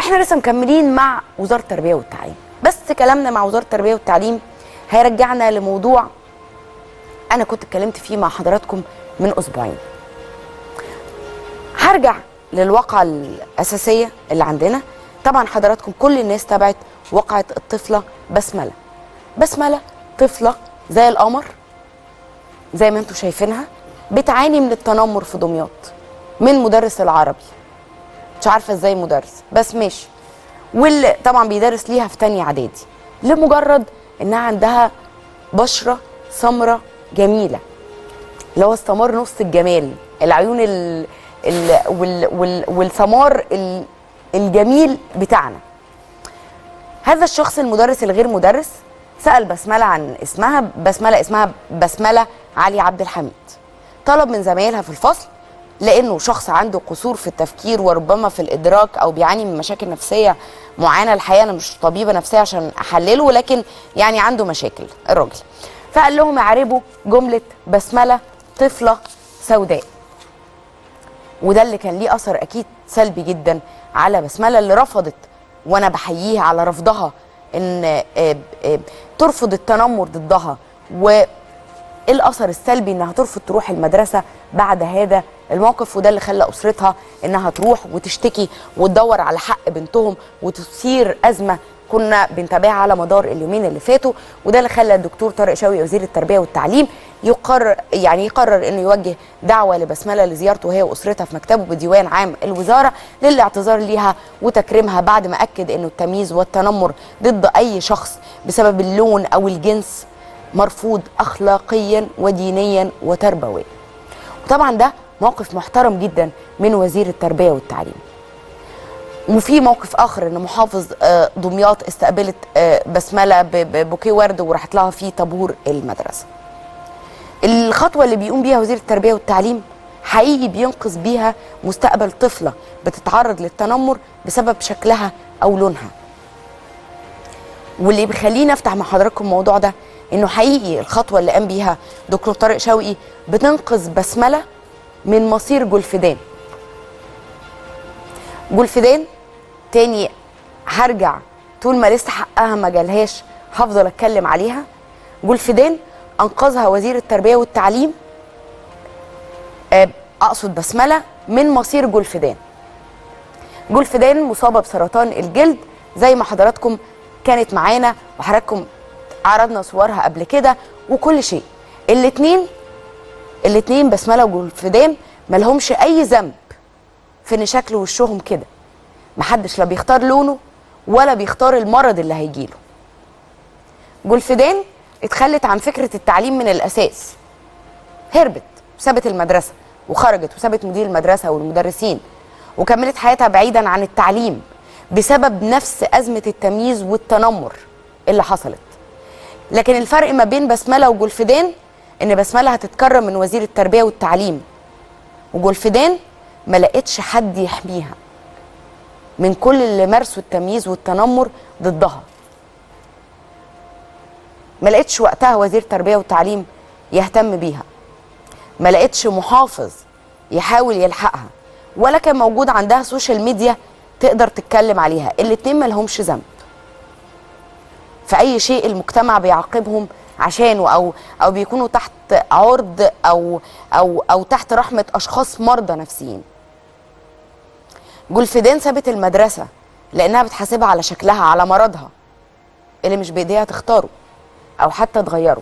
واحنا لسه مكملين مع وزاره التربيه والتعليم، بس كلامنا مع وزاره التربيه والتعليم هيرجعنا لموضوع انا كنت اتكلمت فيه مع حضراتكم من اسبوعين. هرجع للواقعه الاساسيه اللي عندنا. طبعا حضراتكم كل الناس تابعت واقعه الطفله بسمله. بسمله طفله زي القمر، زي ما انتم شايفينها، بتعاني من التنمر في دمياط من مدرس العربي. مش عارفه ازاي مدرس، بس ماشي. واللي طبعا بيدرس ليها في تانية اعدادي، لمجرد انها عندها بشره سمراء جميله، اللي هو السمار نص الجمال، العيون والسمار الجميل بتاعنا. هذا الشخص المدرس الغير مدرس سأل بسملة عن اسمها. اسمها بسملة علي عبد الحميد. طلب من زمايلها في الفصل، لأنه شخص عنده قصور في التفكير وربما في الإدراك أو بيعاني من مشاكل نفسية معينة. الحقيقة أنا مش طبيبة نفسية عشان أحلله، ولكن يعني عنده مشاكل الراجل. فقال لهم اعربوا جملة بسملة طفلة سوداء. وده اللي كان ليه أثر أكيد سلبي جدا على بسملة، اللي رفضت، وأنا بحييها على رفضها ان ترفض التنمر ضدها، والاثر السلبي انها ترفض تروح المدرسه بعد هذا الموقف. وده اللي خلى اسرتها انها تروح وتشتكي وتدور على حق بنتهم وتثير ازمه كنا بنتابعها على مدار اليومين اللي فاتوا. وده اللي خلى الدكتور طارق شوقي وزير التربيه والتعليم يقرر انه يوجه دعوه لبسمله لزيارته هي واسرتها في مكتبه بديوان عام الوزاره للاعتذار ليها وتكريمها، بعد ما اكد انه التمييز والتنمر ضد اي شخص بسبب اللون او الجنس مرفوض اخلاقيا ودينيا وتربويا. وطبعا ده موقف محترم جدا من وزير التربيه والتعليم. وفي موقف اخر ان محافظ دمياط استقبلت بسمله ببوكيه ورد وراحت لها في طابور المدرسه. الخطوه اللي بيقوم بيها وزير التربيه والتعليم حقيقي بينقذ بيها مستقبل طفله بتتعرض للتنمر بسبب شكلها او لونها. واللي بيخليني افتح مع حضراتكم الموضوع ده انه حقيقي الخطوه اللي قام بيها دكتور طارق شوقي بتنقذ بسمله من مصير جولفيدان. جولفيدان تاني هرجع طول ما لسه حقها ما جالهاش هفضل اتكلم عليها. جولفيدان انقذها وزير التربيه والتعليم، اقصد بسمله، من مصير جولفيدان. جولفيدان مصابه بسرطان الجلد زي ما حضراتكم كانت معانا وحضراتكم عرضنا صورها قبل كده وكل شيء. الاتنين بسمله وجولفيدان مالهمش اي ذنب في ان شكل وشهم كده. محدش لا بيختار لونه ولا بيختار المرض اللي هيجيله. جولفيدان اتخلت عن فكره التعليم من الاساس، هربت وسابت المدرسه وخرجت وسابت مدير المدرسه والمدرسين وكملت حياتها بعيدا عن التعليم بسبب نفس ازمه التمييز والتنمر اللي حصلت. لكن الفرق ما بين بسمله وجولفيدان ان بسمله هتتكرم من وزير التربيه والتعليم، وجولفيدان ما لقتش حد يحميها من كل اللي مارسوا التمييز والتنمر ضدها. ما لقتش وقتها وزير التربيه والتعليم يهتم بيها، ما لقتش محافظ يحاول يلحقها، ولا كان موجود عندها سوشيال ميديا تقدر تتكلم عليها. الاتنين ما لهمش ذنب في اي شيء المجتمع بيعاقبهم عشانه او بيكونوا تحت عرض او تحت رحمه اشخاص مرضى نفسيين. جولفيدان سابت المدرسه لانها بتحاسبها على شكلها، على مرضها اللي مش بايديها تختاره او حتى تغيره.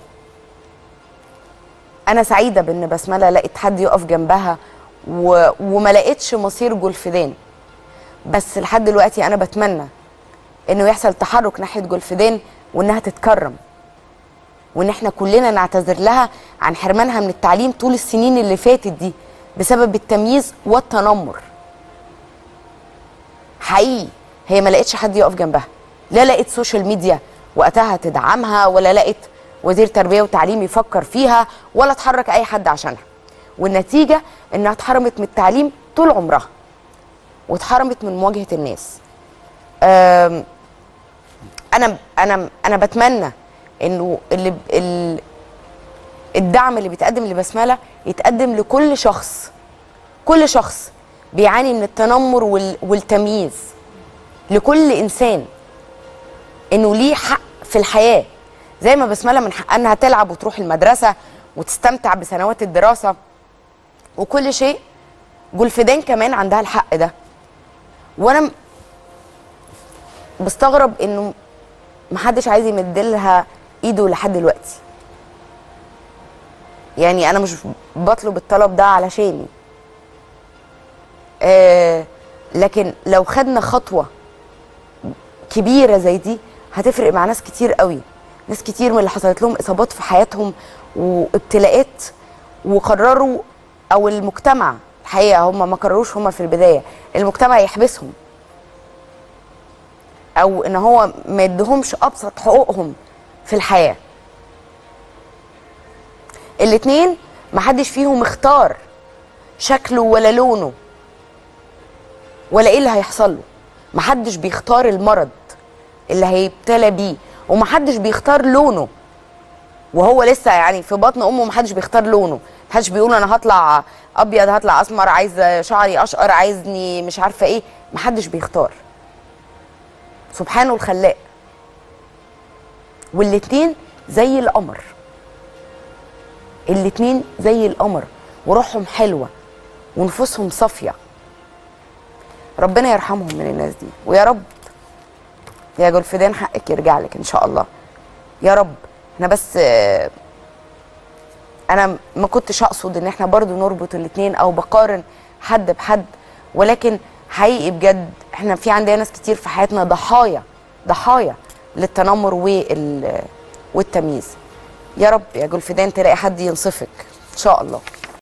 انا سعيده بان بسمله لقت حد يقف جنبها وما لقتش مصير جولفيدان. بس لحد دلوقتي انا بتمنى انه يحصل تحرك ناحيه جولفيدان وانها تتكرم، وان احنا كلنا نعتذر لها عن حرمانها من التعليم طول السنين اللي فاتت دي بسبب التمييز والتنمر. حقيقي هي ما لقتش حد يقف جنبها، لا لقت سوشيال ميديا وقتها تدعمها، ولا لقت وزير تربيه وتعليم يفكر فيها، ولا اتحرك اي حد عشانها. والنتيجه انها اتحرمت من التعليم طول عمرها واتحرمت من مواجهه الناس. انا بتمنى انه الدعم اللي بيتقدم لبسمله يتقدم لكل شخص بيعاني من التنمر والتمييز، لكل انسان انه ليه حق في الحياه، زي ما بسمله من حقها انها تلعب وتروح المدرسه وتستمتع بسنوات الدراسه وكل شيء، جولفيدان كمان عندها الحق ده. وانا بستغرب انه محدش عايز يمدلها ايده لحد دلوقتي. يعني انا مش بطلب الطلب ده علشاني، لكن لو خدنا خطوه كبيره زي دي هتفرق مع ناس كتير قوي. ناس كتير من اللي حصلت لهم اصابات في حياتهم وابتلاءات وقرروا، او المجتمع الحقيقه، هم ما قرروش، هم في البدايه المجتمع يحبسهم او ان هو ما يدهمش ابسط حقوقهم في الحياه. الاتنين محدش فيهم اختار شكله ولا لونه ولا ايه اللي هيحصل له. محدش بيختار المرض اللي هيبتلى بيه، ومحدش بيختار لونه وهو لسه يعني في بطن امه. محدش بيختار لونه، محدش بيقول انا هطلع ابيض، هطلع اسمر، عايز شعري اشقر، عايزني مش عارفه ايه. محدش بيختار، سبحانه الخلاق. والاتنين زي القمر، الاتنين زي القمر، وروحهم حلوه ونفوسهم صافيه. ربنا يرحمهم من الناس دي، ويا رب يا جولفيدان حقك يرجع لك ان شاء الله يا رب. احنا بس انا ما كنتش اقصد ان احنا برضو نربط الاتنين او بقارن حد بحد، ولكن حقيقي بجد احنا في عندنا ناس كتير في حياتنا ضحايا للتنمر والتمييز. يا رب يا جولفيدان تلاقي حد ينصفك ان شاء الله.